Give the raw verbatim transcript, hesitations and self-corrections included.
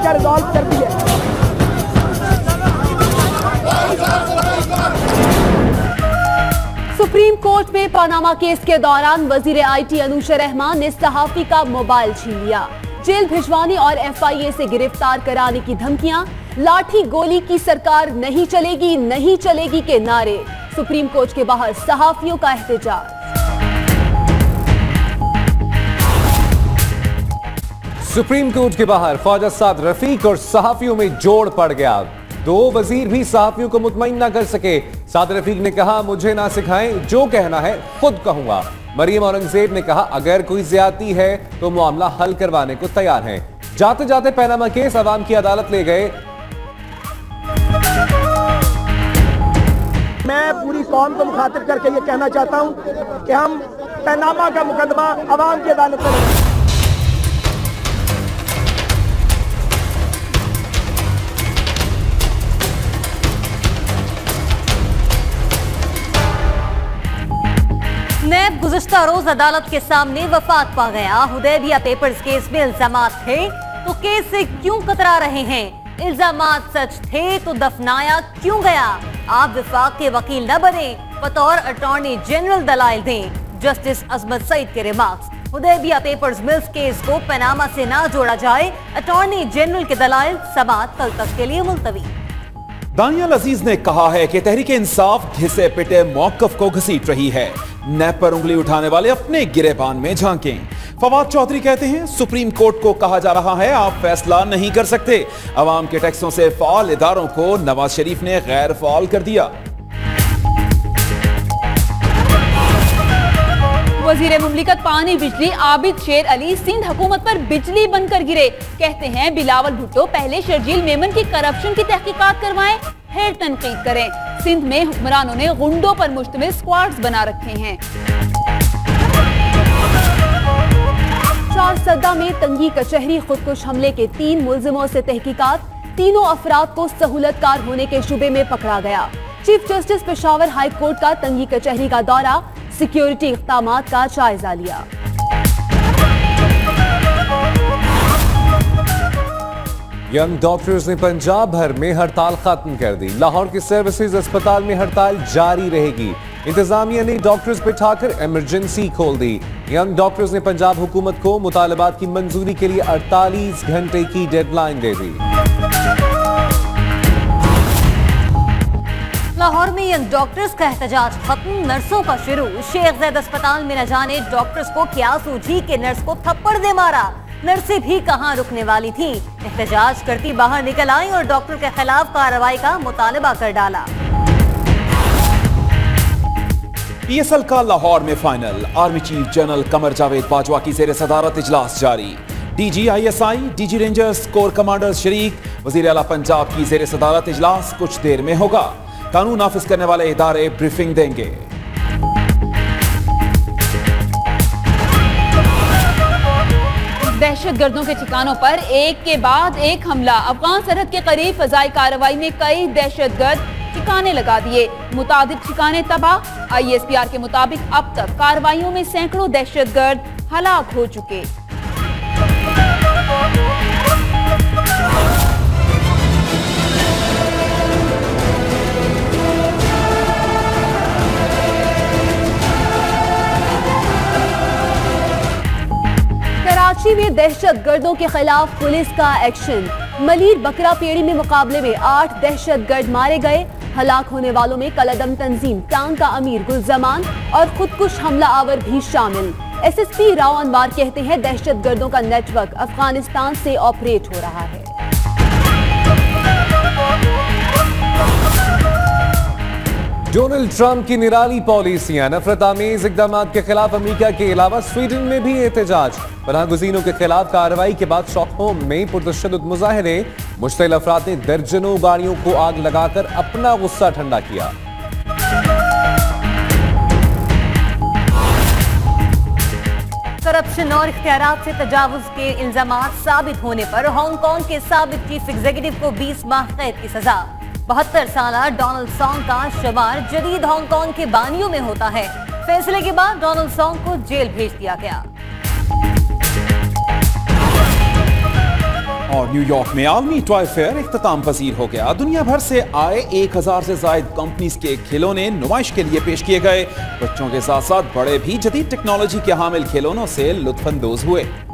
समझौता रिजॉल्व कर दिया। सुप्रीम कोर्ट में पनामा केस के दौरान वजीर आईटी अनूशा रहमान ने सहाफी का मोबाइल छीन लिया। जेल भिजवाने और एफआईए से गिरफ्तार कराने की धमकियां, लाठी गोली की सरकार नहीं चलेगी नहीं चलेगी के नारे। सुप्रीम कोर्ट के बाहर सहाफियों का एहतजाज। सुप्रीम कोर्ट के बाहर ख्वाजा साद रफीक और सहाफियों में जोड़ पड़ गया। दो वजीर भी सहाफियों को मुतमईन ना कर सके। साद रफीक ने कहा, मुझे ना सिखाएं, जो कहना है खुद कहूंगा। मरियम औरंगजेब ने कहा, अगर कोई ज्यादती है तो मामला हल करवाने को तैयार हैं। जाते जाते पनामा केस अवाम की अदालत ले गए। मैं पूरी कौम को मुखातिब करके ये कहना चाहता हूं कि हम पनामा का मुकदमा अवाम की अदालत में नैब गुज़िश्ता रोज अदालत के सामने वफात पा गया। हुदैबिया पेपर्स केस में इल्जामात थे तो केस से क्यों कतरा रहे हैं? इल्जामात सच थे तो दफनाया क्यों गया? आप विफाक के वकील न बने, बतौर अटॉर्नी जनरल दलाइल दें। जस्टिस अजमत सईद के remarks. Hudaibiya papers mills case को पनामा से ना जोड़ा जाए, अटॉर्नी जनरल के दलाइल। समाअत कल तक के लिए मुलतवी। दानियल अजीज ने कहा है कि तहरीक इंसाफ घिसे पिटे मौकफ को घसीट रही है। नैब पर उंगली उठाने वाले अपने गिरेबान में झांकें। फवाद चौधरी कहते हैं, सुप्रीम कोर्ट को कहा जा रहा है आप फैसला नहीं कर सकते। अवाम के टैक्सों से फाल इदारों को नवाज शरीफ ने गैर फाल कर दिया। वजीर मुमलिकत पानी बिजली आबिद शेर अली सिंध हुकूमत पर बिजली बनकर गिरे। कहते हैं बिलावल भुट्टो पहले शर्जील मेमन की करप्शन की तहकीकात करवाएं, फिर तनकीद करें। सिंध में हुक्मरानों ने गुंडों पर मुश्तमिल स्क्वाड्स बना रखे हैं। चार सद्दा में तंगी कचहरी खुदकुश हमले के तीन मुल्जिमों से तहकीकात। तीनों अफराद को सहूलतकार होने के शुबे में पकड़ा गया। Chief justice Peshawar high court का तंगी कचहरी का दौरा, सिक्योरिटी इक़दामात का जायजा लिया। यंग डॉक्टर्स ने पंजाब भर में हड़ताल खत्म कर दी। लाहौर के सर्विसेज अस्पताल में हड़ताल जारी रहेगी। इंतजामिया ने डॉक्टर्स बिठाकर इमरजेंसी खोल दी। यंग डॉक्टर्स ने पंजाब हुकूमत को मुतालबात की मंजूरी के लिए अड़तालीस घंटे की डेडलाइन दे दी। लाहौर में यंग डॉक्टर्स का एहतजाज खत्म, नर्सों का शुरू। शेख ज़ैद अस्पताल में न जाने डॉक्टर्स को क्या सूझी कि नर्स को थप्पड़ दे मारा। नर्सें भी कहां रुकने वाली थी, एहतजाज करती बाहर निकल आई और डॉक्टर के खिलाफ कार्रवाई का मुतालबा कर डाला। पीएसएल का लाहौर में final. Army chief general Qamar Javed Bajwa की ज़ेर सदारत इजलास जारी। DG ISI, DG rangers, corps commanders शरीक। वजीर आला पंजाब की ज़ेर सदारत इजलास कुछ देर में होगा। कानून नाफिज करने वाले इदारे ब्रीफिंग देंगे। दहशत गर्दों के ठिकानों पर एक के बाद एक हमला। अफगान सरहद के करीब फजाई कार्रवाई में कई दहशत गर्द ठिकाने लगा दिए। मुतादिद ठिकाने तबाह। आईएसपीआर के मुताबिक अब तक कार्रवाइयों में सैकड़ों दहशत गर्द हलाक हो चुके। कराची में दहशत गर्दों के खिलाफ पुलिस का एक्शन। मलीर बकरा पेड़ी में मुकाबले में आठ दहशत गर्द मारे गए। हलाक होने वालों में कलदम तंजीम टांग का अमीर गुलजमान और खुदकुश हमला आवर भी शामिल। एसएसपी राव अनवार कहते हैं दहशत गर्दों का नेटवर्क अफगानिस्तान से ऑपरेट हो रहा है। डोनाल्ड ट्रंप की निराली पॉलिसियां, नफरत आमेज इकदाम के खिलाफ अमेरिका के अलावा स्वीडन में भी एहतजाज। पनाह गुज़ीनों के खिलाफ कार्रवाई के बाद स्टॉकहोम में पुरतशद्दुद मुजाहरे। मुश्तिल अफराद ने दर्जनों गाड़ियों को आग लगाकर अपना गुस्सा ठंडा किया। करप्शन और इख्तियारात से तजावुज के इल्जामात साबित होने पर हांगकांग के साबिक चीफ एग्जीक्यूटिव को बीस माह कैद की सजा। बहत्तर साल डोनाल्ड सॉन्ग का शुमार जदीद हांगकांग के बानियों में होता है। फैसले के बाद डोनाल्ड सॉन्ग को जेल भेज दिया गया। और न्यूयॉर्क में आलमी टॉय फेयर इख्तिताम पजीर हो गया। दुनिया भर से आए एक हजार से ज्यादा कंपनीज के खिलौने नुमाइश के लिए पेश किए गए। बच्चों के साथ साथ बड़े भी जदीद टेक्नोलॉजी के हामिल खिलौनों से लुत्फानंदोज हुए।